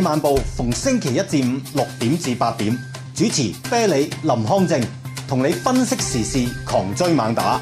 漫步逢星期一至五6點至8點，主持啤梨、林康正，同你分析時事，狂追猛打。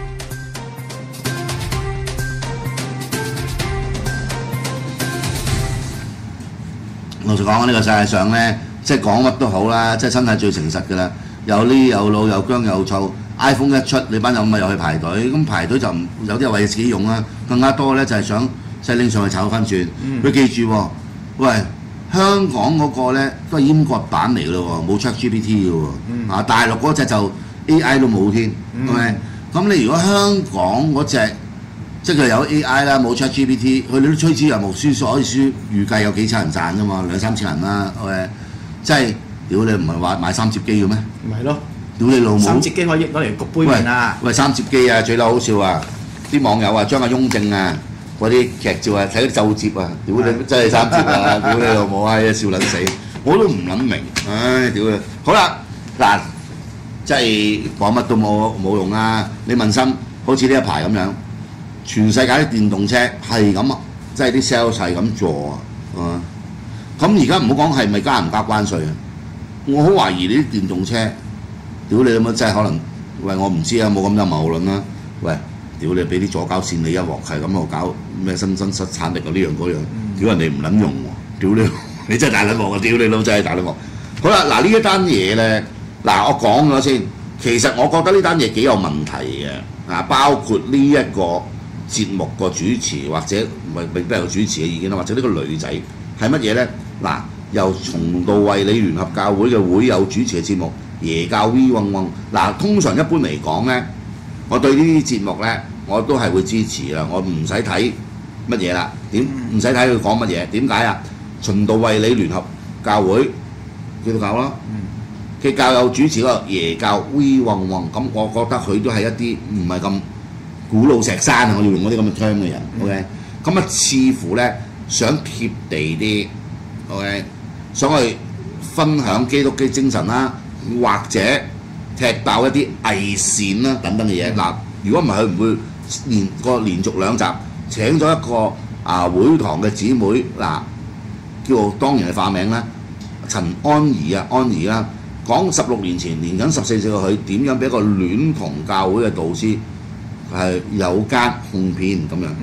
老實講，呢個世界上咧，即係講乜都好啦，即係身體最誠實嘅啦。有呢有老有薑有醋 ，iPhone 一出，你班友咪又去排隊，咁排隊就唔有啲係為自己用啦，更加多咧就係想即係拎上去炒翻轉。佢記住喎，喂，香港嗰個咧都係閹割版嚟嘅咯喎，冇 ChatGPT 嘅喎，啊大陸嗰隻就 AI 都冇添，係咪？咁你如果香港嗰隻即係佢有 AI 啦，冇 ChatGPT，佢哋都吹之又無書所以書預計有幾千人賺㗎嘛，2、3千人啦，OK， 即係屌你唔係話買3摺機嘅咩？ 唔係咯， 屌你老母！3 摺機可以攞嚟焗杯麵啊！ 喂3摺機啊，最嬲好笑啊！啲網友啊將阿雍正啊嗰啲劇照啊睇嗰啲奏摺啊，屌你真係3摺啊！屌你老母閪啊，笑撚死！我都唔諗明，唉屌你！好啦，嗱，即係講乜都冇用啦。你問心，好似呢一排咁樣。全世界啲電動車係咁啊，即係啲 sales 係咁做啊，咁而家唔好講係咪加唔加關稅啊？我好懷疑你啲電動車，屌你咁樣真係可能，喂我唔知啊，冇咁有謀論啦。喂，屌你俾啲左膠線你一鑊係咁喺度搞咩新失產力啊呢樣嗰樣，屌人哋唔撚用喎，屌你真係大撚鑊啊！屌你老真係大撚鑊。好啦，嗱呢一單嘢咧，嗱我講咗先，其實我覺得呢單嘢幾有問題嘅啊，包括呢一個節目個主持或者並非有主持嘅意見啦，或者呢個女仔係乜嘢咧？嗱，由重道衛理聯合教會嘅會友主持嘅節目耶教 V 嗡嗡。嗱，通常一般嚟講咧，我對呢啲節目咧，我都係會支持啦，我唔使睇乜嘢啦，唔使睇佢講乜嘢？點解啊？重道衛理聯合教會基督教啦，嘅教友主持嗰個耶教 V 嗡嗡，咁我覺得佢都係一啲唔係咁古老石山啊！我要用嗰啲咁嘅 term 嘅人 ，OK， 咁啊似乎咧想貼地啲 ，OK， 想去分享基督嘅精神啦，或者踢爆一啲偽善啦等等嘅嘢。嗱，如果唔係佢唔會連續2集請咗一個會堂嘅姊妹嗱，叫做當然係化名啦，陳安儀啊，安儀啦，講16年前年僅14歲嘅佢點樣俾一個戀童教會嘅導師係有奸控騙咁樣。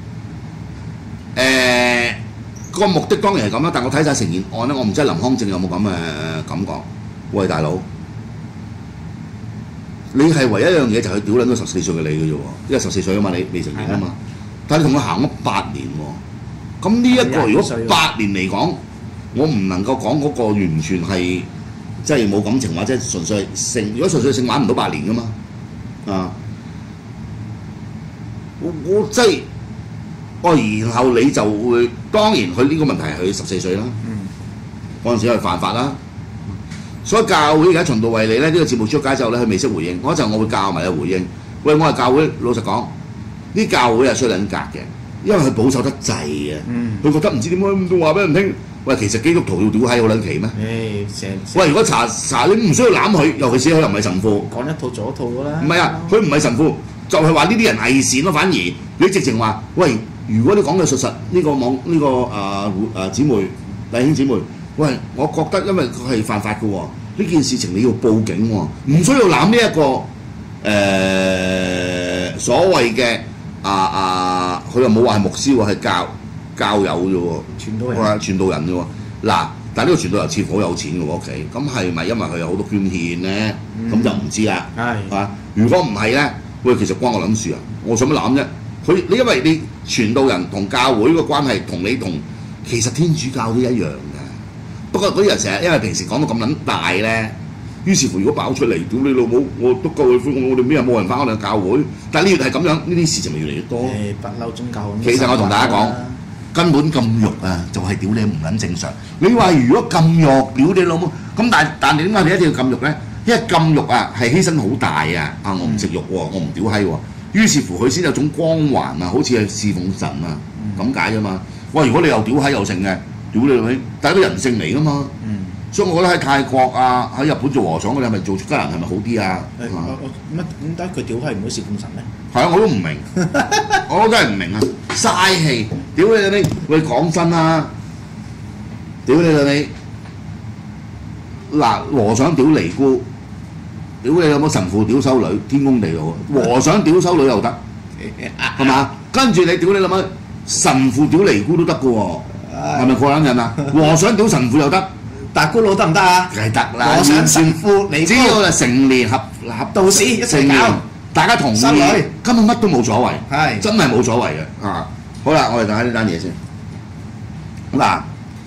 個目的當然係咁啦，但我睇晒成件案咧，我唔知林康正有冇咁嘅感覺。喂，大佬，你係唯一一樣嘢就係屌撚到14歲嘅你嘅啫喎，因為14歲啊嘛，你未成年啊嘛。但係你同佢行咗8年喎，咁呢一個如果8年嚟講，我唔能夠講嗰個完全係即係冇感情或者純粹係性。如果純粹性玩唔到8年噶嘛，啊！我即係，然後你就會，當然佢呢個問題係佢14歲啦，嗰陣時係犯法啦。所以教會而家重道衛理咧，呢個節目出街之後咧，佢未識回應。嗰陣我會教埋佢回應。喂，我係教會，老實講，啲教會係衰撚格嘅，因為佢保守得滯啊。佢覺得唔知點解咁話俾人聽。喂，其實基督徒要屌閪好撚奇咩？喂，如果查你唔需要攬佢，尤其是佢又唔係神父，講一套做一套㗎啦。唔係啊，佢唔係神父。就係話呢啲人偽善咯，反而你直情話，喂，如果你講嘅屬實，呢個網呢個姊妹弟兄姊妹，喂，我覺得因為佢係犯法嘅喎，呢件事情你要報警喎，唔需要攬呢一個所謂嘅佢又冇話係牧師喎，係教友啫喎，傳道人啫喎。嗱，但係呢個傳道人似乎好有錢嘅喎屋企，咁係咪因為佢有好多捐獻咧？咁就唔知啦。係如果唔係咧？喂，其實關我撚事啊！我想乜攬啫？你因為你傳道人同教會個關係同你同其實天主教都一樣嘅。不過嗰啲人成日因為平時講到咁撚大咧，於是乎如果爆出嚟，屌你老母，我都夠佢灰，我哋邊日冇人翻我哋教會？但係呢樣係咁樣，呢啲事情咪越嚟越多。 不嬲宗教咁。 其實我同大家講，根本禁欲啊，就係屌你唔撚正常。你話如果禁欲，屌你老母，咁但係點解你一定要禁欲咧？因為禁欲啊係犧牲好大啊！我唔食肉喎，我唔屌閪喎，於是乎佢先有種光環啊，好似係侍奉神啊咁解啫嘛。喂，如果你又屌閪又剩嘅，屌你老味，但係個人性嚟噶嘛。所以我覺得喺泰國啊，喺日本做和尚嗰啲係咪做出家人係咪好啲啊？ 乜點解佢屌閪唔會侍奉神咧？ 係啊，我都唔明，我真係唔明啊！嘥氣，屌你！喂，講真啦， 屌你老味！嗱，和尚屌尼姑，屌你有冇神父屌修女，天公地道啊！和尚屌修女又得，係嘛？跟住你屌你老母，神父屌尼姑都得嘅喎，係咪過撚人啊？和尚屌神父又得， 達姑佬得唔得啊？ 係得啦， 和尚神父尼姑只要係成年合道士一齊搞， 大家同意， 修女根本乜都冇所謂， 係真係冇所謂嘅啊！好啦，我哋睇下呢單嘢先。嗱，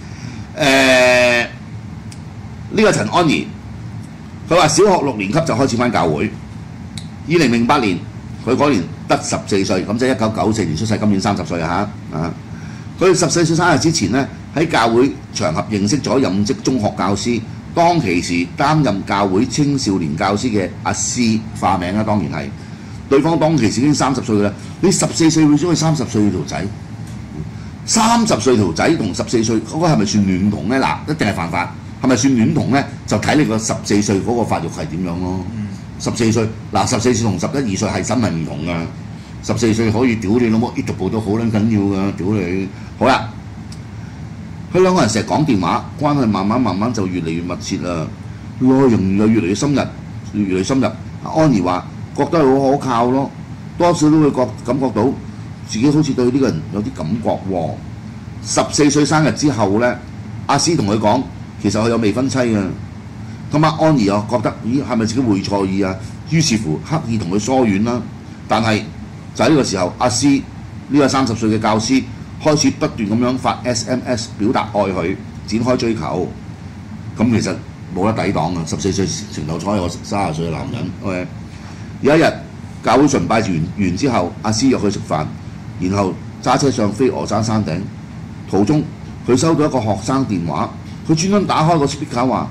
呢個陳安儀，佢話小學6年級就開始返教會。2008年，佢嗰年得14歲，咁即係1994年出世，今年30歲啊！佢14歲生日之前呢，喺教會場合認識咗任職中學教師，當其時擔任教會青少年教師嘅阿師，化名啦，當然係。對方當其時已經30歲啦，你14歲會中意30歲條仔？30歲條仔同14歲嗰個係咪算戀童呢？嗱，一定係犯法。係咪算戀童呢？就睇你個14歲嗰個發育係點樣咯。14歲嗱，14歲同11、2歲係真係唔同噶。14歲可以屌你老母，呢逐步都好撚緊要噶，屌你！好啦，佢兩個人成日講電話，關係慢慢就越嚟越密切啦，內容又越嚟越深入，越嚟越深入。安兒話覺得好可靠咯，多少都會感覺到自己好似對呢個人有啲感覺喎。14歲生日之後呢，阿師同佢講。其實佢有未婚妻嘅，咁安兒又覺得，咦係咪自己會錯意啊？於是乎刻意同佢疏遠啦。但係就喺呢個時候，阿師呢個30歲嘅教師開始不斷咁樣發 SMS 表達愛佢，展開追求。咁其實冇得抵擋啊！14歲情竇初開，我30歲嘅男人。OK， 有一日教會崇拜完之後，阿師約佢食飯，然後揸車上飛鵝山山頂，途中佢收到一個學生電話。佢專登打開個 speaker 話：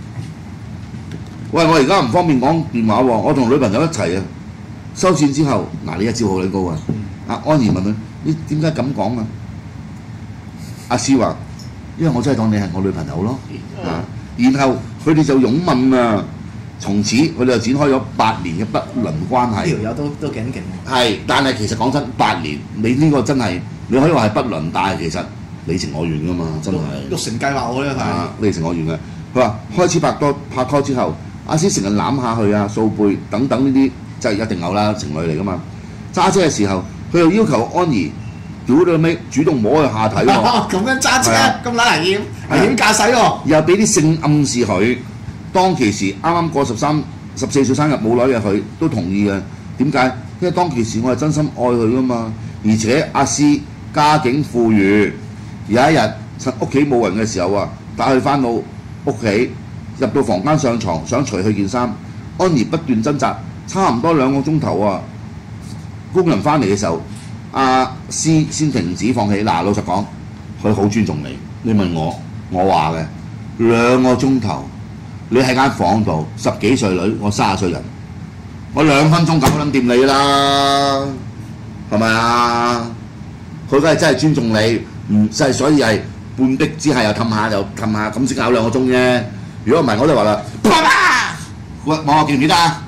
喂，我而家唔方便講電話喎，我同女朋友一齊啊！收線之後，嗱呢一招好撚高啊！阿安兒問佢：你點解咁講啊？阿師話：因為我真係當你係我女朋友咯。然後佢哋就擁吻啊！從此佢哋就展開咗8年嘅不倫關係。 呢條友都幾勁喎。 係，但係其實講真，8年你呢個真係你可以話係不倫，但係其實。你情我願噶嘛，真係育成計劃我呢係。 你情我願嘅。佢話開始拍拖之後，阿師成日攬下佢啊、掃背等等呢啲，即係一定有啦，情侶嚟噶嘛。揸車嘅時候，佢又要求安兒屌到尾主動摸佢下體喎。 咁樣揸車咁撚危險，危險駕駛喎。 又俾啲性暗示佢。當其時啱啱過14歲生日冇耐嘅佢都同意嘅。點解？因為當其時我係真心愛佢噶嘛，而且阿師家境富裕。有一日趁屋企冇人嘅時候啊，帶佢翻到屋企，入到房間上床，想除去件衫，安兒不斷掙扎，差唔多2個鐘頭啊。工人翻嚟嘅時候，阿師先停止放棄。嗱，老實講，佢好尊重你。你問我話嘅2個鐘頭，你喺間房度10幾歲女，我30歲人，我2分鐘搞撚掂你啦，係咪啊？佢梗係真係尊重你。即係所以係半壁之下又氹下咁先搞2個鐘啫。如果唔係我都話啦，望我記唔記得啊？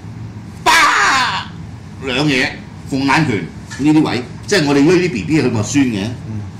兩嘢鳳眼拳呢啲位，即係我哋呢啲 B B 佢咪酸嘅，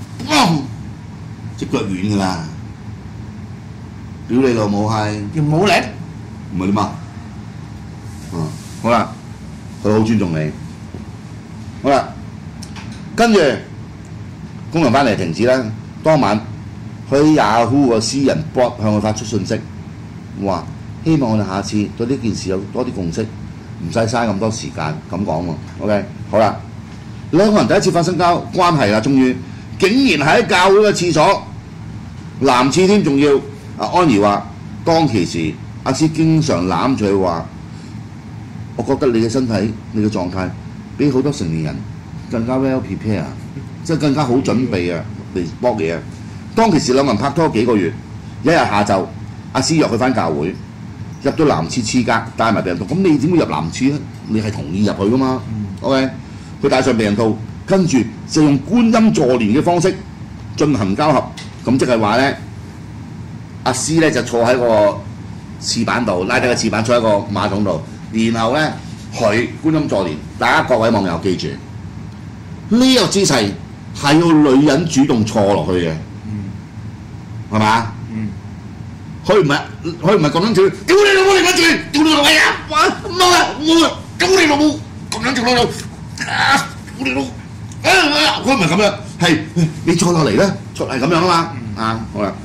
隻腳軟㗎啦。屌你老母係要冇力， 唔係點啊？好啦，佢好尊重你。好啦，跟住。工人翻嚟停止啦。當晚佢喺 Yahoo 個私人 blog 向佢發出訊息，話希望我哋下次對呢件事有多啲共識，唔使嘥咁多時間咁講喎。OK， 好啦，兩個人第一次發生關係啦，終於竟然喺教會嘅廁所男廁添，仲要安兒話當其時阿師經常攬住佢話，我覺得你嘅身體、你嘅狀態比好多成年人更加 well prepare。即係更加好準備啊嚟搏嘢啊！當其時兩人拍拖幾個月，一日下晝，阿師約佢翻教會，入到男廁廁格，帶埋避孕套。咁你點會入男廁咧？你係同意入去噶嘛？OK， 佢帶上避孕套，跟住就用觀音坐蓮嘅方式進行交合。咁即係話咧，阿師咧就坐喺個廁板度，拉低個廁板坐喺個馬桶度，然後咧佢觀音坐蓮。大家各位網友記住，呢個姿勢係要女人主動坐落去嘅， 係嘛？ 嗯。 佢唔係咁樣跳，屌你老母你乜住，屌你老味啊！哇唔好啊，我屌你老母咁樣跳落去，啊屌你老母！佢唔係咁樣，係你坐落嚟咧，係咁樣啊嘛，啊好啦。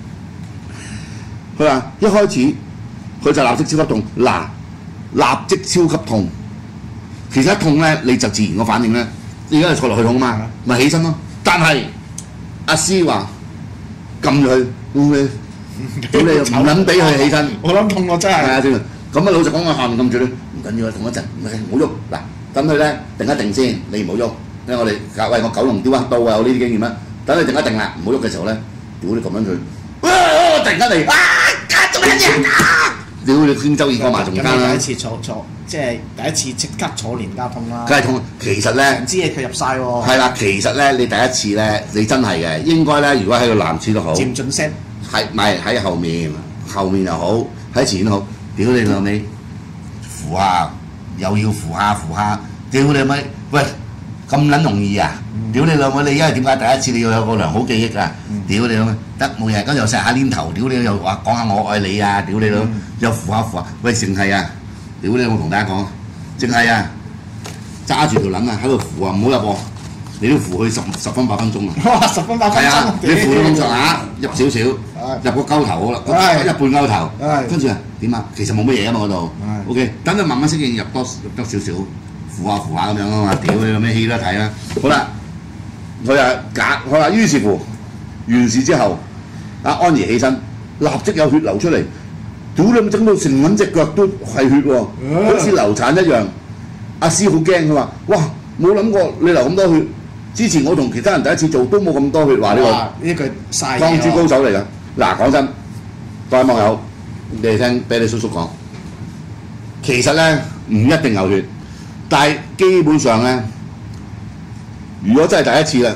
佢話一開始佢就立即超級痛，嗱立即超級痛。其實一痛咧，你就自然個反應咧，你而家係坐落去痛啊嘛，咪起身咯。但係阿師話撳住佢，屌你唔撚俾佢起身。 我諗痛我真係。 係啊，咁啊老實講，我下面撳住你，唔緊要啊，痛一陣，唔好喐。嗱，等佢咧定一定先，你唔好喐。因為我哋喂我九龍雕刻刀啊，有呢啲經驗啦。等佢定一定啦，唔好喐嘅時候咧，屌你撳緊佢，突然間嚟做乜嘢啊！屌你天周二過埋仲間啦！ 第一次坐即係第一次即刻坐連交通啦。 梗係痛，其實咧， 唔知嘢佢入晒喎。 係啦，其實咧，你第一次咧，你真係嘅，應該咧，如果喺個男廁都好， 漸進聲。 係咪喺後面又好，喺前面都好，屌你老味，扶下又要扶下，屌你咪喂咁撚容易啊！屌你老母！你因為點解第一次你要有個良好記憶啊？屌你老母！得冇嘢，跟住又錫下黏頭，屌你又話講下我愛你啊！屌你老，又扶下，喂，淨係啊！屌你！我同大家講，淨係啊，揸住條撚啊，喺度扶啊，唔好入喎，你都扶佢十分8分鐘啊！ 哇，10分8分鐘。 係啊，你扶到咁上下，入少少，入個鳩頭好啦，一半鳩頭，跟住啊點啊？其實冇乜嘢啊嘛嗰度 ，OK， 等佢慢慢適應，入得少少，扶下咁樣啊嘛！屌你有咩戲都睇啦！好啦。佢話於是乎完事之後，阿安兒起身，立即有血流出嚟，屌你咪整到成揾隻腳都係血喎，好似流產一樣。阿師好驚，佢話：哇，冇諗過你流咁多血。之前我同其他人第一次做都冇咁多血，話呢個呢句晒鋼珠高手嚟㗎。嗱，講真，各位網友，你哋聽俾你叔叔講，其實咧唔一定有血，但係基本上咧。如果真係第一次啦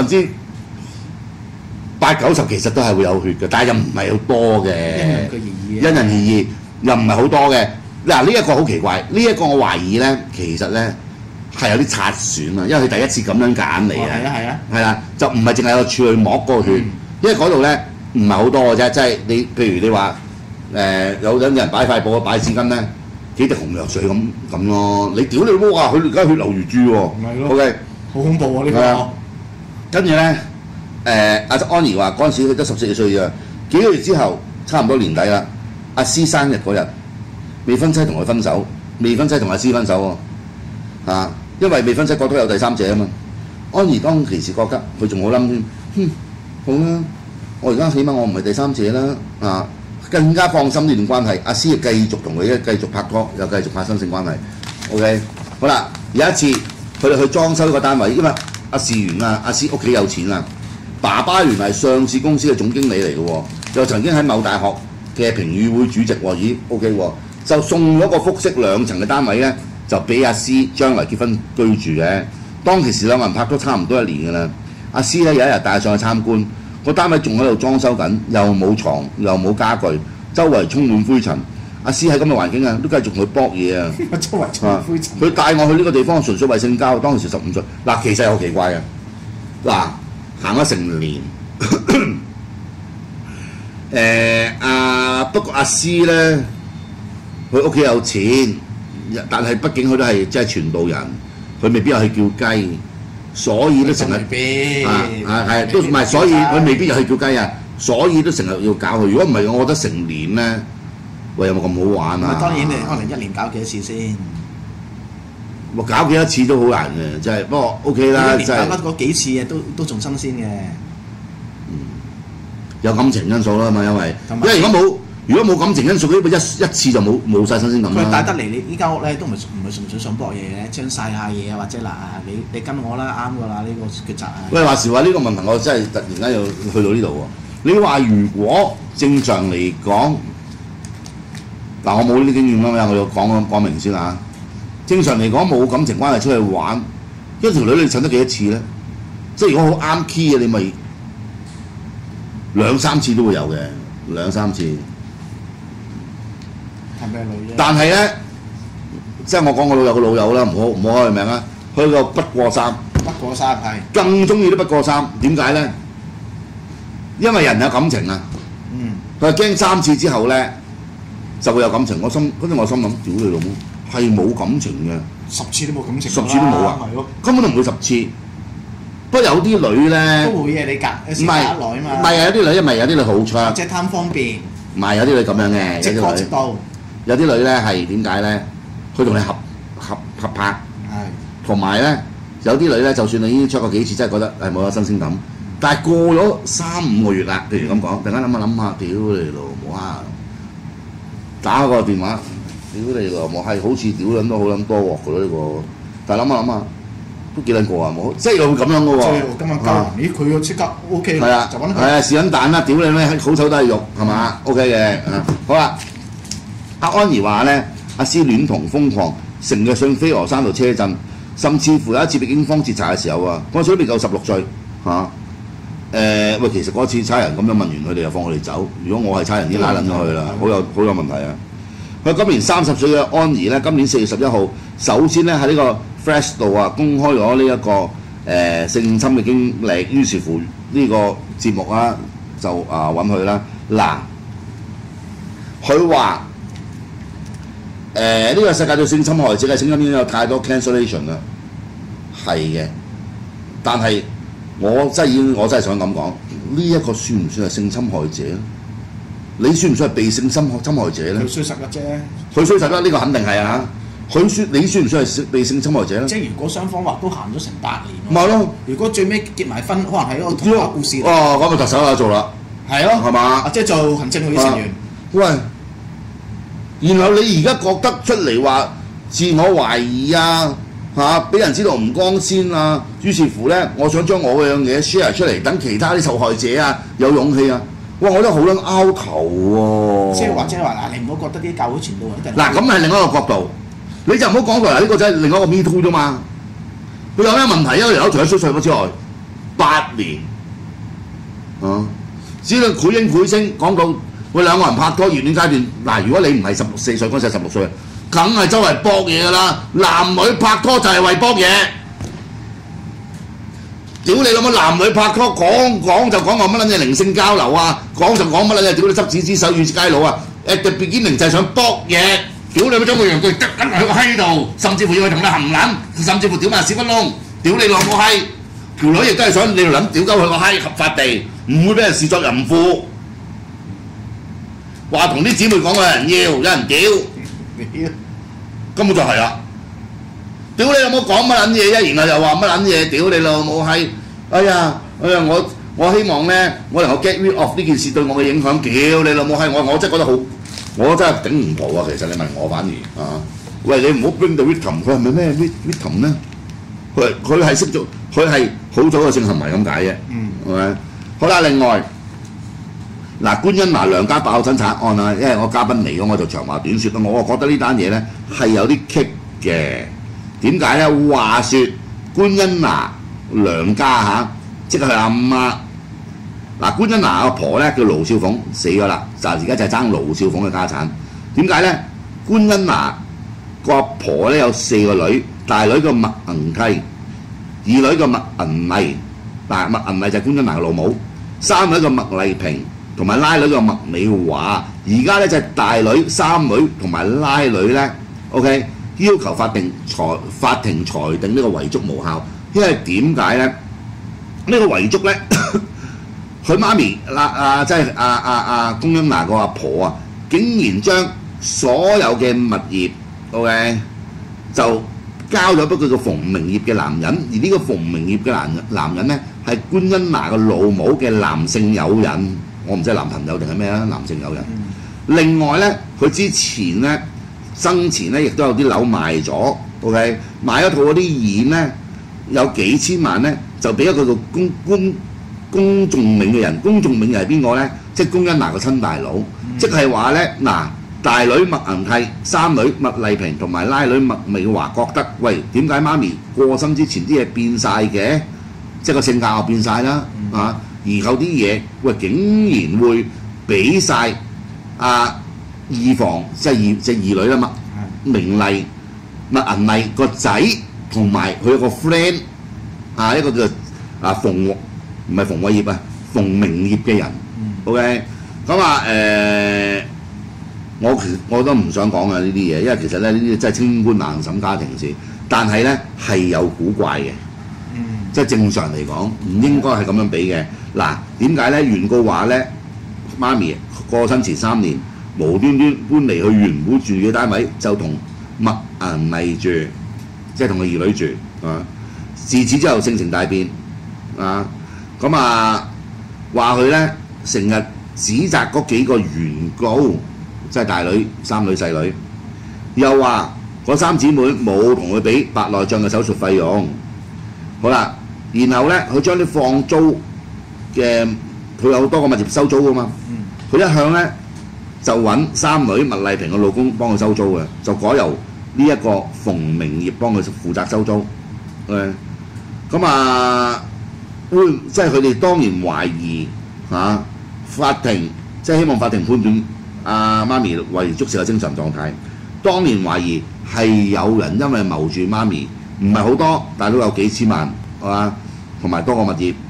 ，80%、90%其實都係會有血嘅，但係又唔係好多嘅，因人而異，又唔係好多嘅。嗱呢一個好奇怪，呢一個我懷疑咧，其實咧係有啲擦損啊，因為佢第一次咁樣揀嚟啊，係啦，就唔係淨係個處女膜嗰個血，因為嗰度咧唔係好多嘅啫，即係你譬如你話有人擺塊布擺紙巾咧，幾滴紅藥水咁咯，你屌你老母啊！佢而家血流如注喎，OK。 好恐怖喎！呢個跟住咧，阿安兒話嗰陣時佢得14歲咋，幾個月之後差唔多年底啦。阿師生日嗰日，未婚妻同佢分手，未婚妻同阿師分手喎，因為未婚妻覺得有第三者啊嘛。安兒當其時覺得佢仲好冧添，好啦，我而家起碼我唔係第三者啦，更加放心呢段關係。阿師繼續同佢繼續拍拖，又繼續發生性關係。OK， 好啦，有一次。佢哋去裝修一個單位，因為阿事源啊，阿師屋企有錢啊，爸爸原來係上市公司嘅總經理嚟嘅喎，又曾經喺某大學嘅評議會主席喎，咦 OK 喎，就送咗個複式2層嘅單位咧，就俾阿師將來結婚居住嘅。當其時兩個人拍咗差唔多1年㗎啦，阿師咧有一日帶上去參觀，個單位仲喺度裝修緊，又冇床，又冇家具，周圍充滿灰塵。阿師喺咁嘅環境啊，都繼續去搏嘢啊！ 周圍充滿灰塵。 佢帶我去呢個地方，純粹為性交。當時15歲。嗱，其實好奇怪嘅。嗱，行咗成年。不過阿師咧，佢屋企有錢，但係畢竟佢都係即係傳道人，佢未必有去叫雞，所以都成日係都唔係，所以佢未必有去叫雞啊，所以都成日要搞佢。如果唔係，我覺得成年咧。喂，有冇咁好玩啊？ 當然你可能1年搞幾多次先？ 我搞幾多次都好難嘅，真係。不過 OK 啦， 真係。搞嗰幾次嘅都仲新鮮嘅。 有感情因素啦嘛，因為如果冇感情因素，呢個一次就冇晒新鮮感啦。 佢帶得嚟你呢間屋咧，都唔係純粹想搏嘢嘅，將晒下嘢啊，或者嗱你跟我啦，啱㗎啦，呢個抉擇啊。 喂，話時話呢個問題，我真係突然間又去到呢度喎。你話如果正常嚟講？嗱，我冇呢啲經驗啦，我要講明先嚇。正常嚟講冇感情關係出去玩，一條女你襯得幾多次咧？即係如果好啱 key 嘅，你咪2、3次都會有嘅，2、3次。 係咩女啫？ 但係咧，即係我講我老友個老友啦，唔好開佢名啦。佢個不過3係更中意都不過3，點解咧？ 因為人有感情啊。佢係驚3次之後咧就會有感情。跟住我心諗，屌你老母，係冇感情嘅 ，10次都冇感情 ，10次都冇啊， 係咯， 根本都唔會10次。不過有啲女咧， 都會嘅，你隔有時隔得耐啊嘛。 唔係有啲女，因為有啲女好出， 即係貪方便。 唔係有啲女咁樣嘅， 即刻即到。 有啲女咧係點解咧？佢同你合拍， 係。 同埋咧有啲女咧，就算你已經出過幾次，真係覺得係冇咗新鮮感。但係過咗3-5個月啦，譬如咁講，突然間諗下，屌你老母啊！打個電話，屌你老母係好似屌撚都好撚多鑊㗎咯呢個，但係諗下都幾撚過啊冇，即係會咁樣嘅喎。 即係今日交，咦佢又即刻 OK 係啊， 就揾佢。 係啊，是撚蛋啦！屌你咩，好醜都係肉係嘛 ？OK 嘅，好啦。阿安兒話咧，阿詩戀童瘋狂，成日上飛鵝山道車震，甚至乎有一次被警方截查嘅時候啊，嗰陣時都未夠16歲嚇。喂，其實嗰次差人咁樣問完佢哋就放佢哋走。如果我係差人，已經拉撚咗佢啦，好有問題啊！佢今年30歲嘅安兒咧，今年4月11號，首先咧喺呢個 Flash 度啊公開咗呢一個性侵嘅經歷，於是乎呢個節目啊就揾佢啦。嗱，佢話呢個世界對性侵害者嘅聲音已經有太多 cancellation 啦，係嘅，但係。我真係想咁講，呢一個算唔算係性侵害者咧？你算唔算係被性侵害者咧？ 佢衰實嘅啫。 佢衰實啦，呢個肯定係啊！你算唔算係被性侵害者咧？ 即係如果雙方話都行咗成8年。 咪係咯。 如果最尾結埋婚，可能係一個童話故事。 哦，咁咪特首有做啦。 係咯。 係嘛？ 即係做行政會議成員。 喂，然後你而家覺得出嚟話自我懷疑啊？俾人知道唔光鮮啊！於是乎咧，我想將我嗰樣嘢 share 出嚟，等其他啲受害者啊有勇氣啊！哇，我覺得好撚拗頭喎！ 即係或者話嗱，你唔好覺得啲教會傳道人嗱，咁係另一個角度，你就唔好講佢嗱，呢個就係另一個 Me Too 啫嘛。佢有咩問題？因為條友除咗衰歲之外，8年只係繪影繪聲講到佢兩個人拍拖熱戀階段嗱，如果你唔係14歲嗰陣16歲。梗係周圍搏嘢㗎啦！男女拍拖就係為搏嘢。屌你老母！男女拍拖講就講話乜撚嘢靈性交流啊，講就講乜撚嘢屌你執子之手與街佬啊 ！At the beginning 就係想搏嘢。屌你乜將個陽具得緊喺個閪度，甚至乎要去同你含撚，甚至乎屌埋屎忽窿。屌你老母閪！條女亦都係想你條撚屌鳩佢個閪合法地，唔會俾人視作淫婦。話同啲姊妹講有人要，有人屌。根本就係啦！屌你老母講乜撚嘢啫，然後又話乜撚嘢？屌你老母係！哎呀，我希望咧，我能夠 get rid of 呢件事對我嘅影響。屌你老母係！我真係覺得好，我真係頂唔到啊！其實你問我反而喂你唔好 bring the victim， 佢係咪咩 victim 咧？佢係識做，佢係好早嘅性行為咁解啫。係咪？好啦，另外。嗱，官恩娜娘家爆真慘案啊！因為我嘉賓嚟咗，我就長話短説啦。我覺得呢單嘢咧係有啲棘嘅。點解咧？話説官恩娜娘家即係佢阿媽。嗱，官恩娜阿婆咧叫盧少鳳，死咗啦，就而家就係爭盧少鳳嘅家產。點解咧？官恩娜個阿婆咧有4個女，大女個麥銀契，二女個麥銀麗，嗱麥銀麗就係官恩娜嘅老母，三女個麥麗萍。同埋拉女個麥美華，而家咧就係大女、三女同埋拉女咧 ，OK， 要求法庭裁定呢個遺囑無效，因為點解咧？呢個遺囑咧，佢媽咪即係龔恩娜個阿婆啊，竟然將所有嘅物業 OK 就交咗俾佢個馮明業嘅男人，而呢個馮明業嘅男人咧係官恩娜個老母嘅男性友人。我唔知係男朋友定係咩啊，男性友人。另外咧，佢之前咧生前咧亦都有啲樓賣咗 ，OK， 買咗套嗰啲現咧有幾千萬咧，就俾一個叫公仲銘嘅人。公仲銘又係邊個咧？即係龔恩娜個親大佬，即係話咧嗱，大女麥銀契、三女麥麗萍同埋拉女麥美華覺得，喂，點解媽咪過身之前啲嘢變晒嘅？即係個性格又變晒啦，而後啲嘢，喂，竟然會俾晒二房即係二女啦嘛，明麗、麥銀麗個仔同埋佢有個 friend 一個叫馮唔係馮偉業啊， 馮明業嘅人。OK， 咁啊我都唔想講啊呢啲嘢，因為其實咧呢啲真係清官難審家庭事，但係咧係有古怪嘅。即係正常嚟講，唔應該係咁樣俾嘅。嗱，點解咧？原告話咧，媽咪過身前3年，無端端搬離去原本住嘅單位，就同麥銀麗住，即係同佢兒女住啊。自此之後性情大變啊，咁啊話佢咧成日指責嗰幾個原告，即係大女、三女、細女，又話嗰3姊妹冇同佢俾白內障嘅手術費用。好啦。然後咧，佢將啲放租嘅，佢有多個物業收租噶嘛。佢一向咧就揾3女麥麗萍嘅老公幫佢收租嘅，就改由呢一個馮明業幫佢負責收租。咁啊，即係佢哋當然懷疑法庭，即係希望法庭判斷媽咪為足涉嘅精神狀態。當年懷疑係有人因為謀住媽咪，唔係好多，但係都有幾千萬。係嘛，同埋多個物業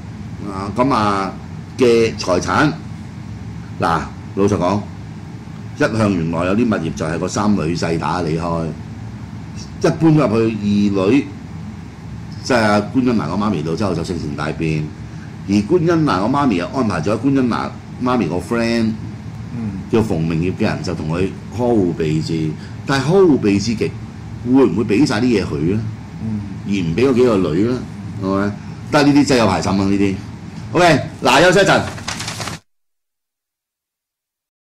嘅財產。嗱，老實講，一向原來有啲物業就係個3女婿打離開，一搬入去2女，即係官恩娜個媽咪度之後就性情大變，而官恩娜個媽咪又安排咗官恩娜媽咪個 friend 叫馮明業嘅人就同佢呵護備至，但係呵護備至極，會唔會俾晒啲嘢佢咧？而唔俾嗰幾個女咧？係咪？得呢啲真係有排審啊！呢啲。OK，嗱，休息一陣。